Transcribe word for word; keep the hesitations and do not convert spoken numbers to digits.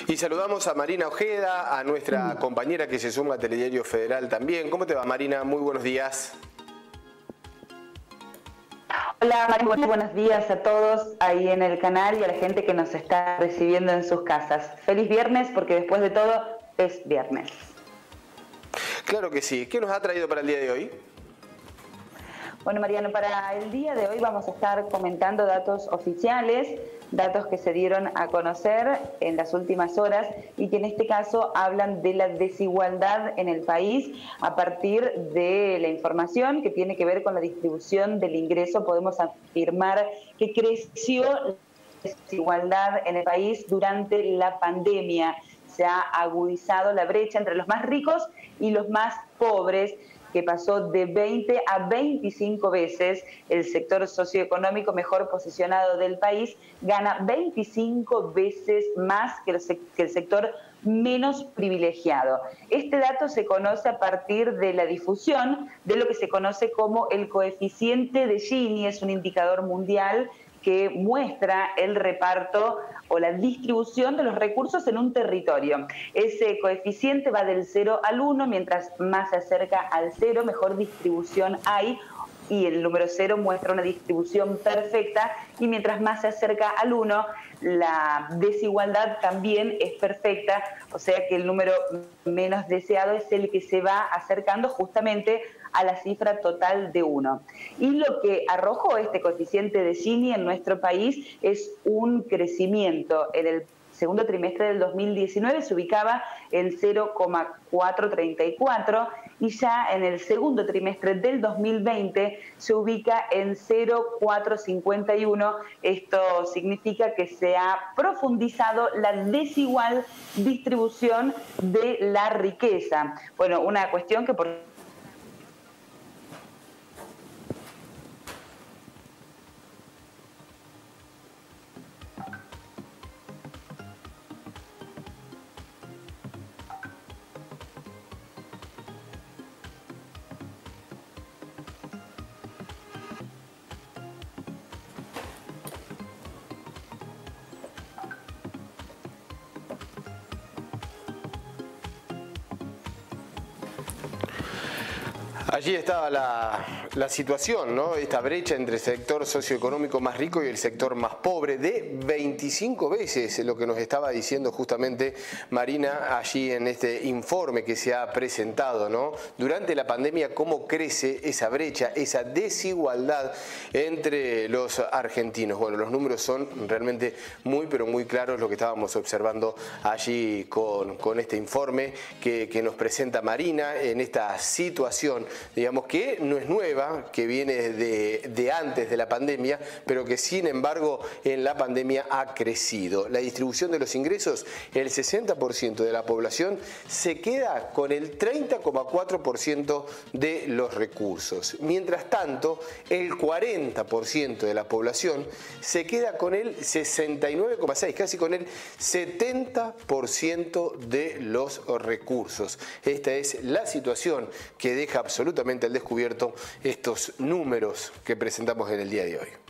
Y saludamos a Marina Ojeda, a nuestra compañera que se suma a Telediario Federal también. ¿Cómo te va, Marina? Muy buenos días. Hola, María, muy buenos días a todos ahí en el canal y a la gente que nos está recibiendo en sus casas. Feliz viernes, porque después de todo es viernes. Claro que sí. ¿Qué nos ha traído para el día de hoy? Bueno, Mariano, para el día de hoy vamos a estar comentando datos oficiales, datos que se dieron a conocer en las últimas horas y que en este caso hablan de la desigualdad en el país a partir de la información que tiene que ver con la distribución del ingreso. Podemos afirmar que creció la desigualdad en el país durante la pandemia. Se ha agudizado la brecha entre los más ricos y los más pobres, que pasó de veinte a veinticinco veces. El sector socioeconómico mejor posicionado del país gana veinticinco veces más que el sector menos privilegiado. Este dato se conoce a partir de la difusión de lo que se conoce como el coeficiente de Gini. Es un indicador mundial que muestra el reparto o la distribución de los recursos en un territorio. Ese coeficiente va del cero al uno, mientras más se acerca al cero, mejor distribución hay, y el número cero muestra una distribución perfecta, y mientras más se acerca al uno, la desigualdad también es perfecta, o sea que el número menos deseado es el que se va acercando justamente a la cifra total de uno. Y lo que arrojó este coeficiente de Gini en nuestro país es un crecimiento. En el segundo trimestre del dos mil diecinueve se ubicaba en cero coma cuatrocientos treinta y cuatro y ya en el segundo trimestre del dos mil veinte se ubica en cero coma cuatrocientos cincuenta y uno. Esto significa que se ha profundizado la desigual distribución de la riqueza. Bueno, una cuestión que por Allí estaba la, la situación, ¿no? Esta brecha entre el sector socioeconómico más rico y el sector más pobre de veinticinco veces, lo que nos estaba diciendo justamente Marina allí en este informe que se ha presentado, ¿no? Durante la pandemia, cómo crece esa brecha, esa desigualdad entre los argentinos. Bueno, los números son realmente muy, pero muy claros, lo que estábamos observando allí con, con este informe que, que nos presenta Marina en esta situación, digamos, que no es nueva, que viene de, de antes de la pandemia, pero que sin embargo en la pandemia ha crecido. La distribución de los ingresos, el sesenta por ciento de la población se queda con el treinta coma cuatro por ciento de los recursos. Mientras tanto, el cuarenta por ciento de la población se queda con el sesenta y nueve coma seis por ciento, casi con el setenta por ciento de los recursos. Esta es la situación que deja absolutamente al descubierto estos números que presentamos en el día de hoy.